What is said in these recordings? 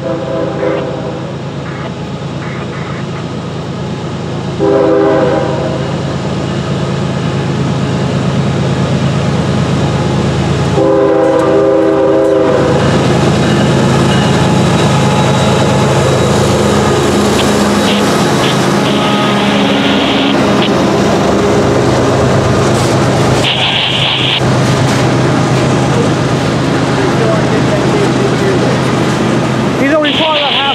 He's only 4.5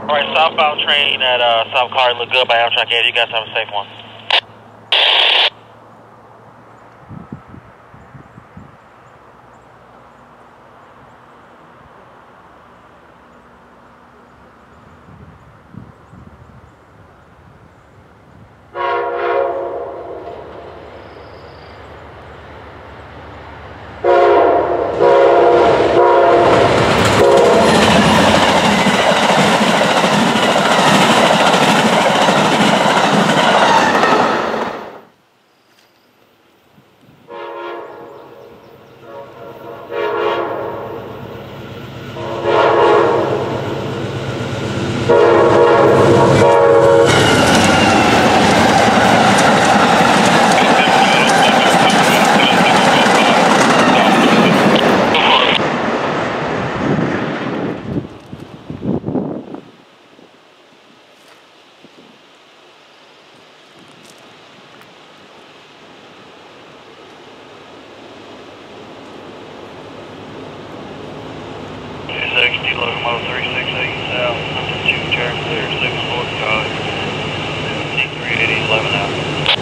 Alright, southbound train at South Car look good by Amtrak 8. You guys have a safe one. XD locomotive 368 south, number 2, turn clear, 645, D380, 11 out.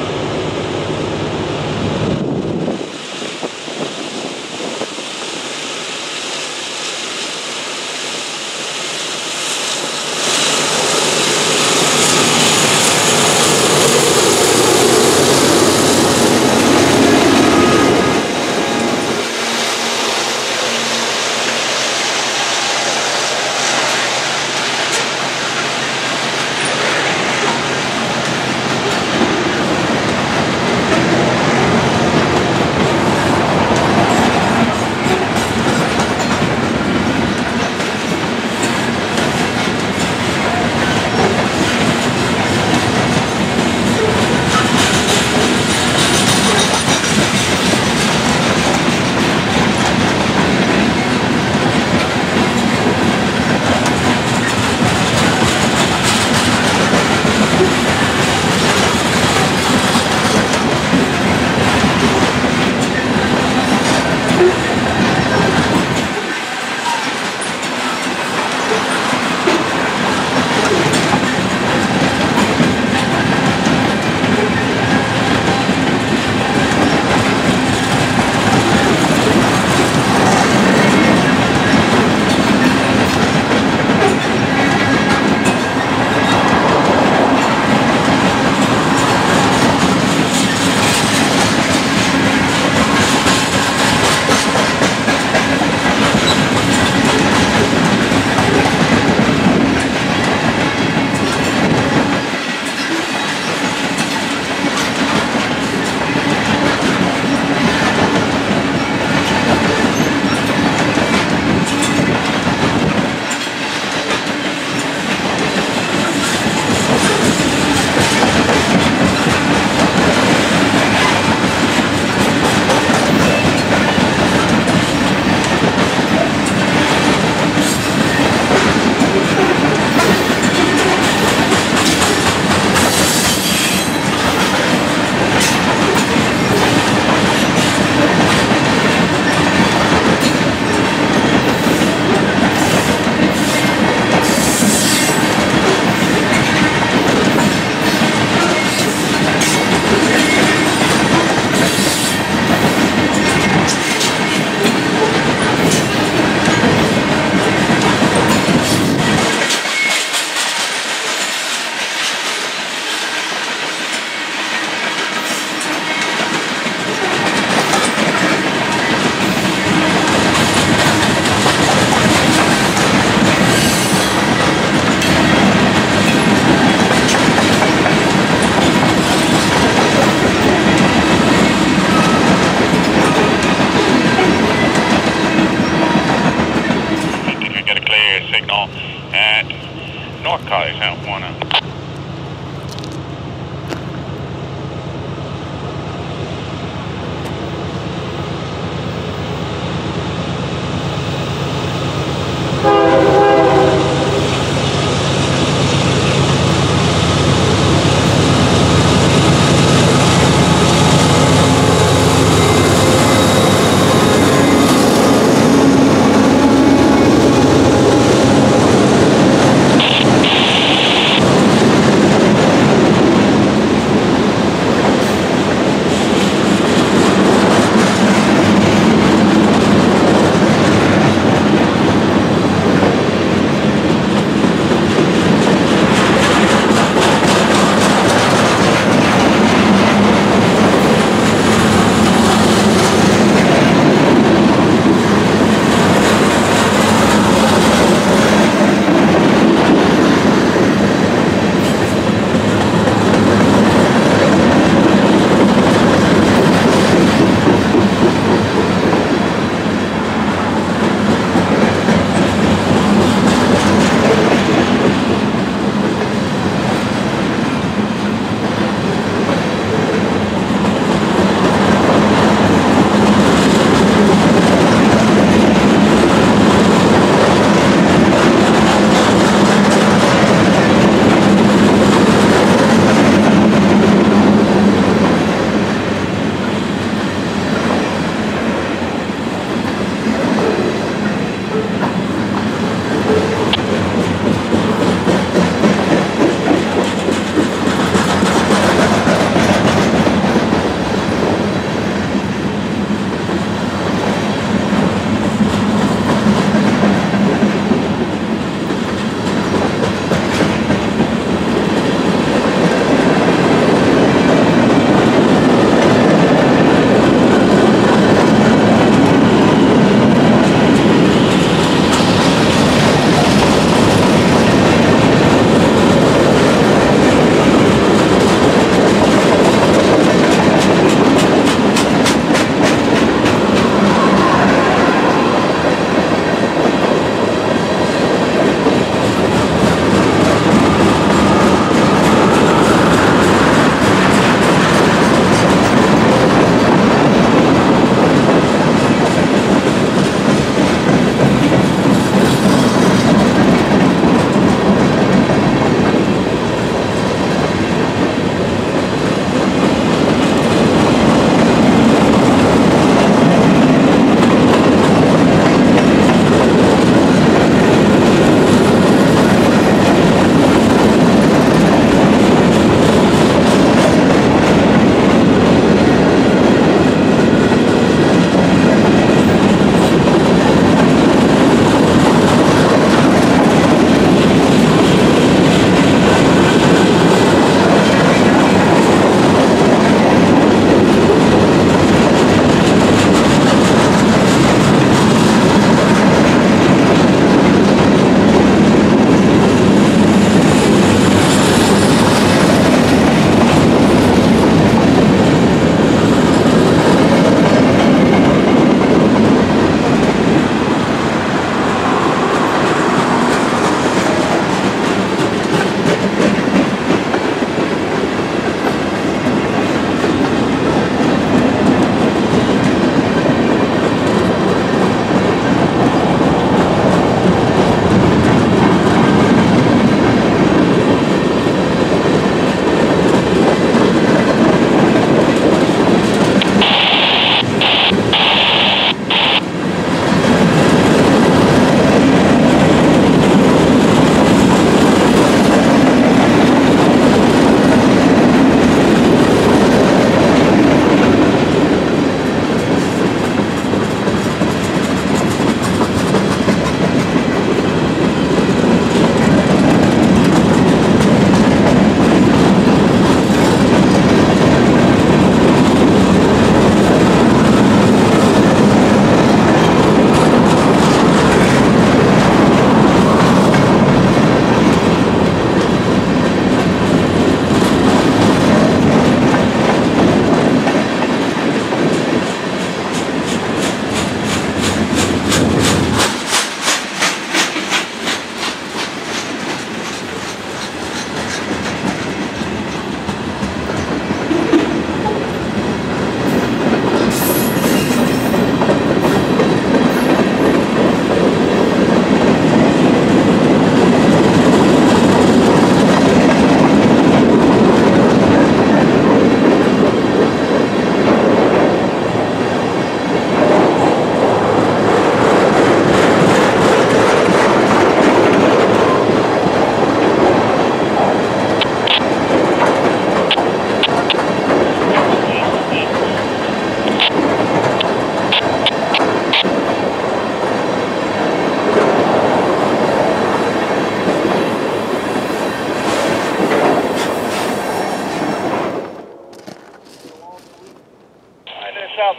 North College, South Corner.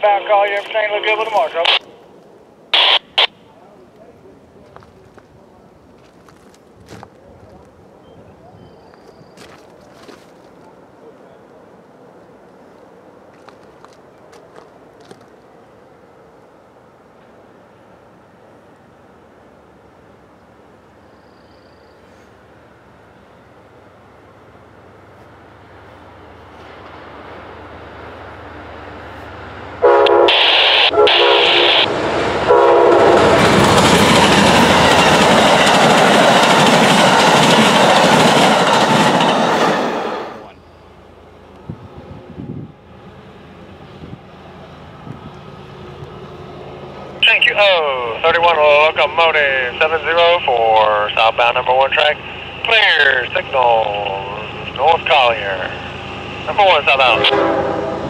southbound call you. Everything look good with the mark, over. Thank you. 31 locomotive 70 for southbound number 1 track. Clear signal, North Collier. Number 1 southbound.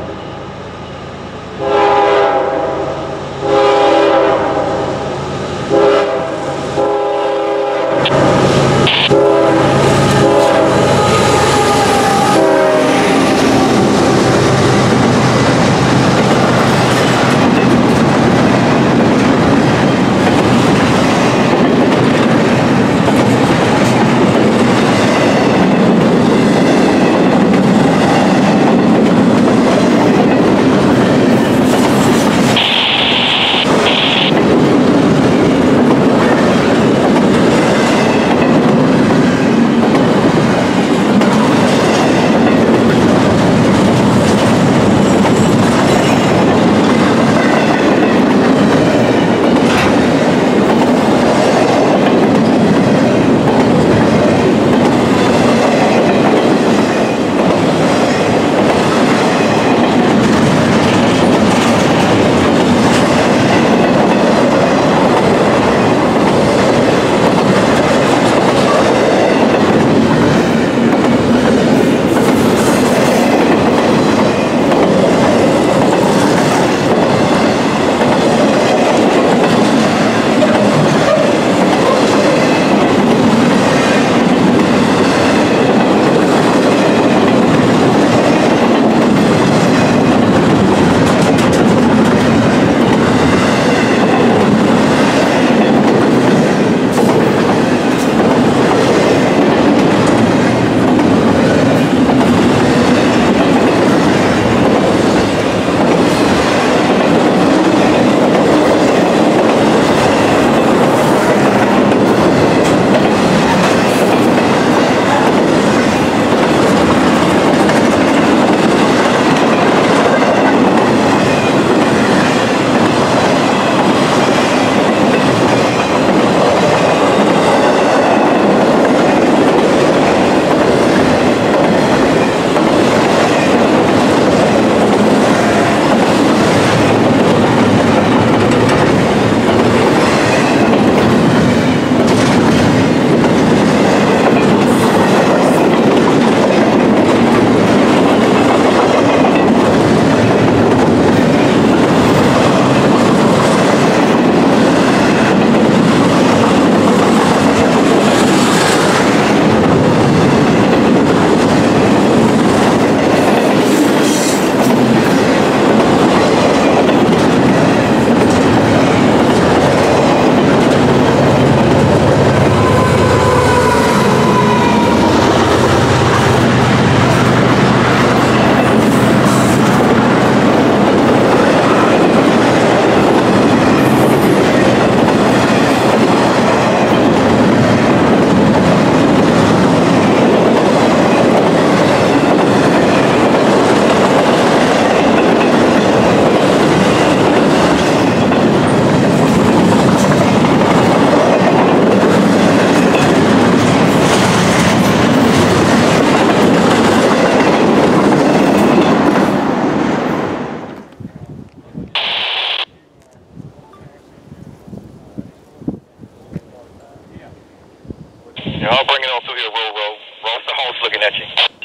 I'll bring it on through here, roll. Ross the Hawks looking at you.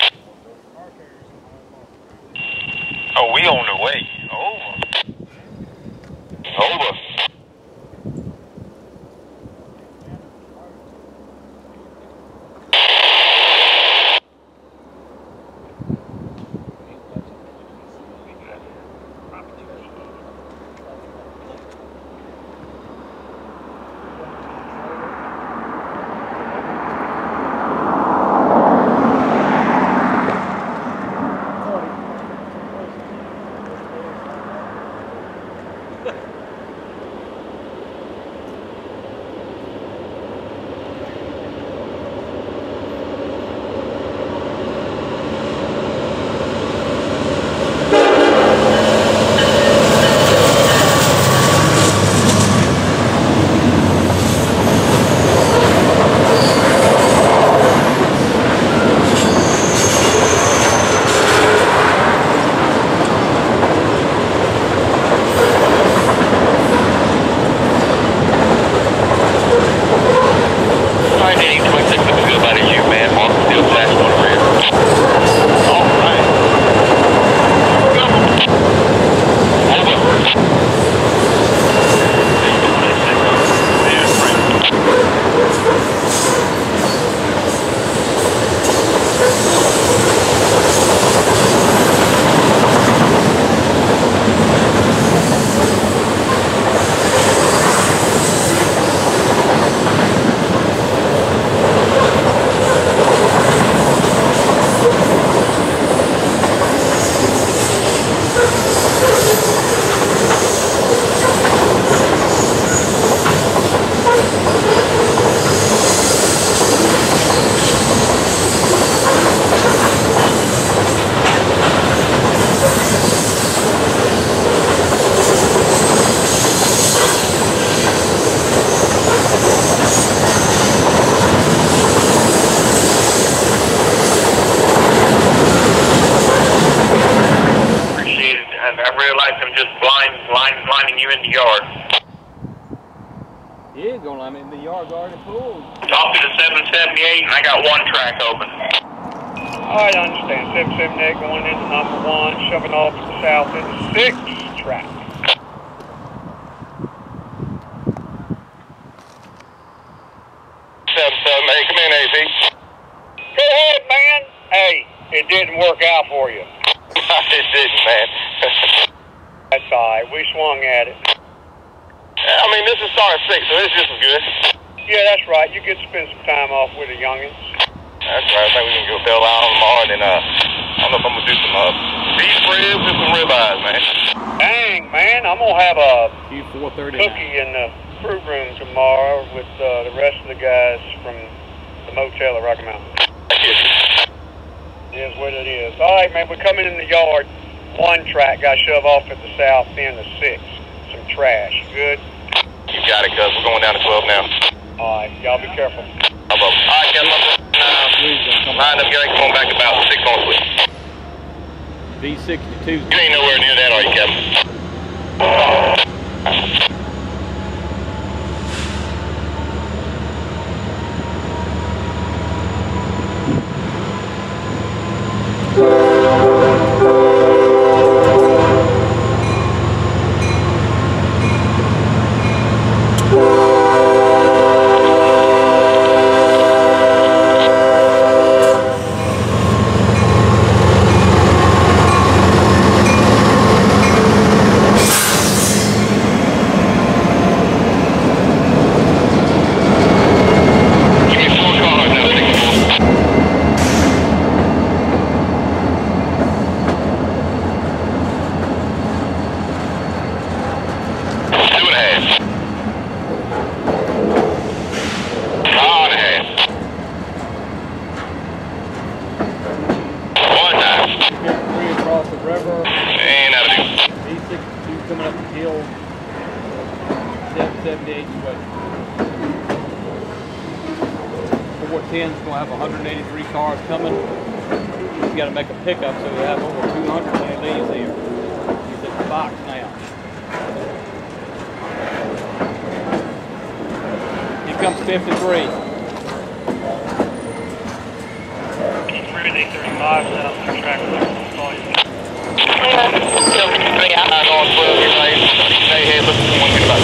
Oh, we on the way. Over. red lights. I'm just blinding you in the yard. He is going to line me in the yard's already full. Talk to the 778, and I got one track open. Alright, I understand. 778 going into number 1, shoving off to the south into 6 track. 778, come in, AZ. Go ahead, man. Hey, it didn't work out for you. It didn't, man. That's alright. We swung at it. I mean, this is starting 6, so this is good. Yeah, that's right. You get to spend some time off with the youngins. That's right. I think we can go bail out tomorrow, and then I don't know if I'm gonna do some beef ribs and some ribeyes, man. Dang, man, I'm gonna have a Q430 cookie in the crew room tomorrow with the rest of the guys from the motel at Rocky Mountain. It is what it is. All right, man, we're coming in the yard. 1 track got shoved off at the south end of 6. Some trash. Good? You got it, cuz. We're going down to 12 now. All right, y'all be careful. All right, Kevin. Line up, Gary. Come on back about 6 on switch. V62. You ain't nowhere near that, are you, Kevin? Coming up the hill, 778 way. 410's going to have 183 cars coming. He's got to make a pickup, so we have over 200 when he leaves here. He's at the box now. Here comes 53. Keep through the 35 south to track with the volume. I'm on 12, right? Stay here, look for 1 minute about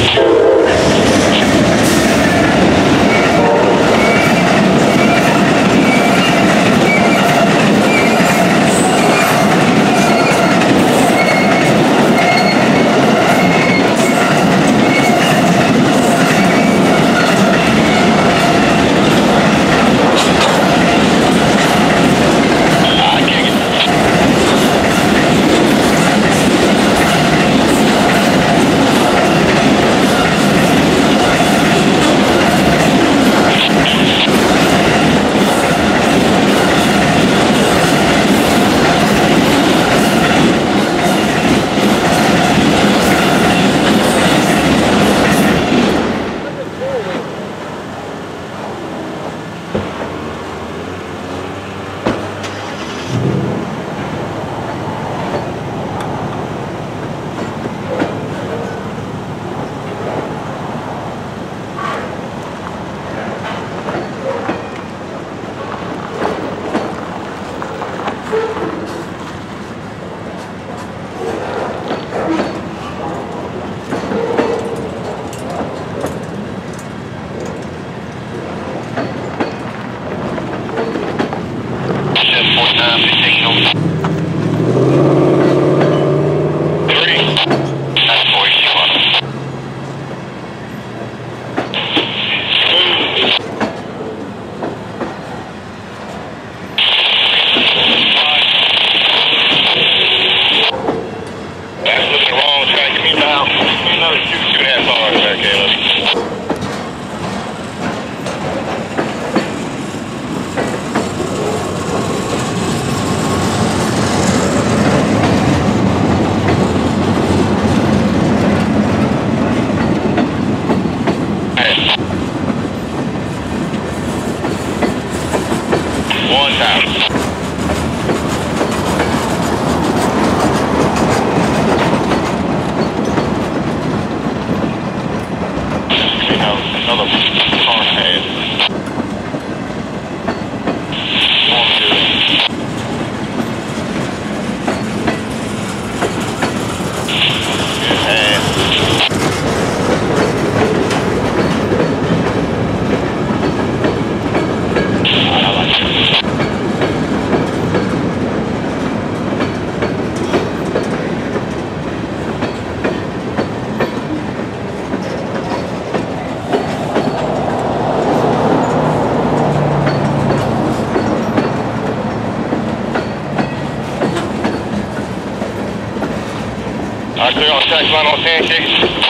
line on 10 K.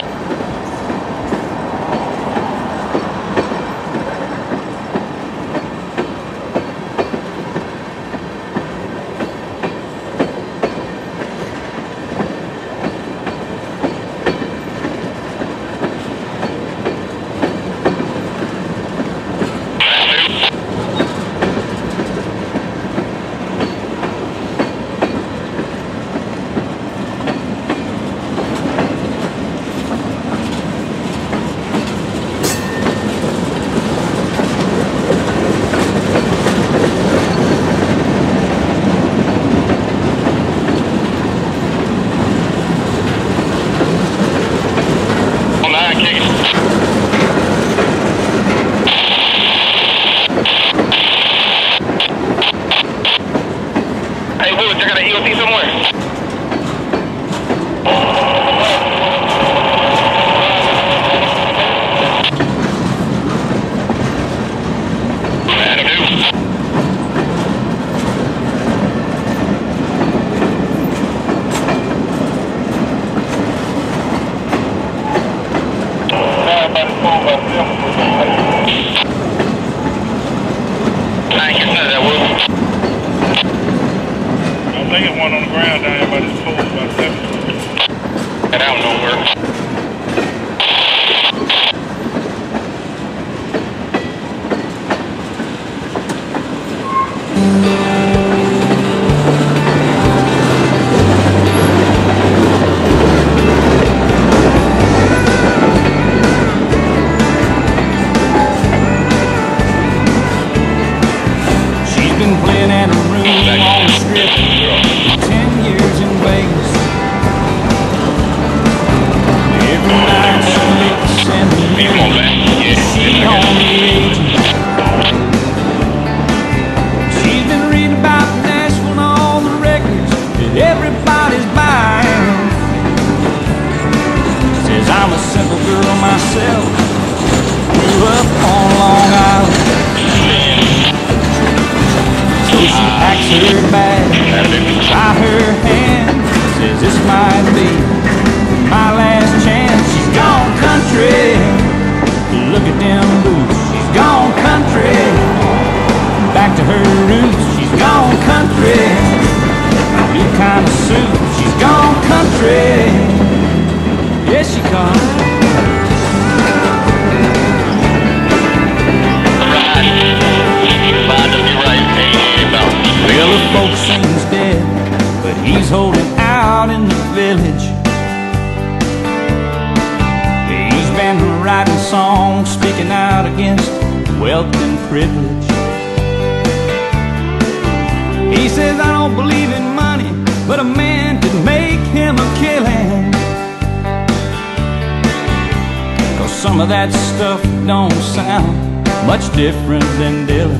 Some of that stuff don't sound much different than Dylan.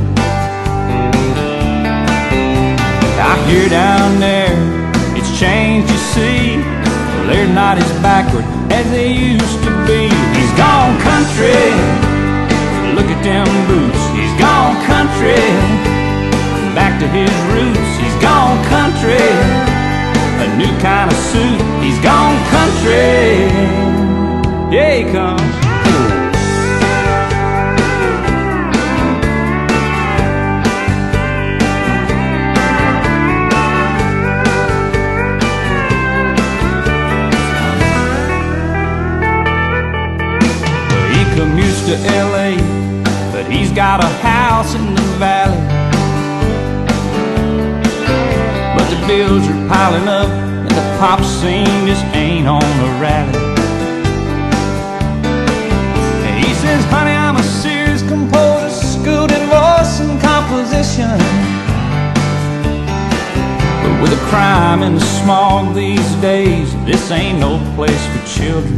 I hear down there it's changed, you see. They're not as backward as they used to be. He's gone country, look at them boots. He's gone country, back to his roots. He's gone country, a new kind of suit. He's gone country, yeah he comes. Commutes to LA, but he's got a house in the valley. But the bills are piling up and the pop scene just ain't on a rally. And he says, honey, I'm a serious composer, schooled in voice and composition. But with the crime and the smog these days, this ain't no place for children.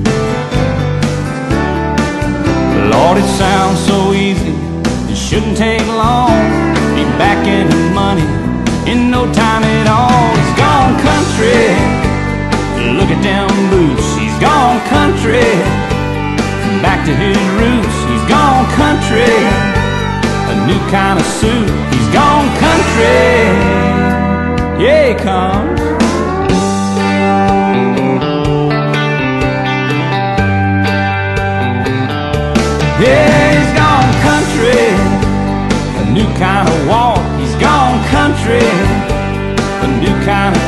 Lord, it sounds so easy, it shouldn't take long. Be back in the money in no time at all. He's gone country, look at them boots. He's gone country, back to his roots. He's gone country, a new kind of suit. He's gone country, yeah he comes. kind of